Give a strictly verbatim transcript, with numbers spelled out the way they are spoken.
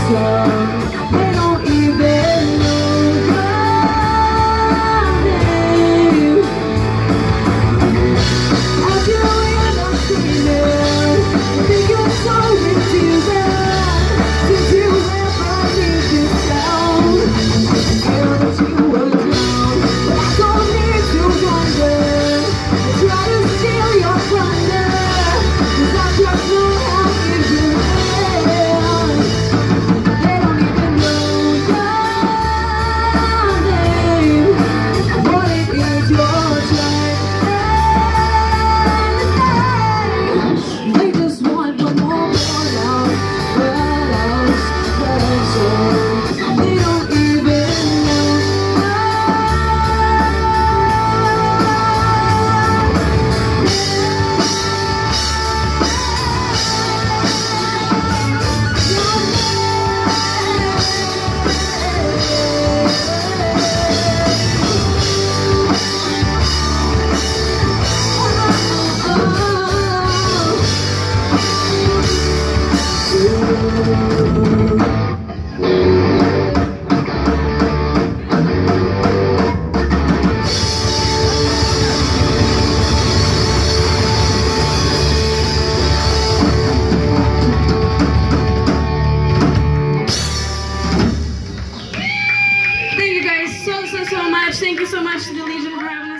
tongue. They don't even know your name. As you end up screaming, think you're so ridiculous. Did you ever hear this sound? Feel that you were down, but I don't need to wonder. I try to steal your thunder, 'cause I just know how you do it. They don't even know your name. What it is you're trying to say. They just want one more love, what else can I say? They don't even know. Thank you guys so, so, so much. Thank you so much to the Legion for having us.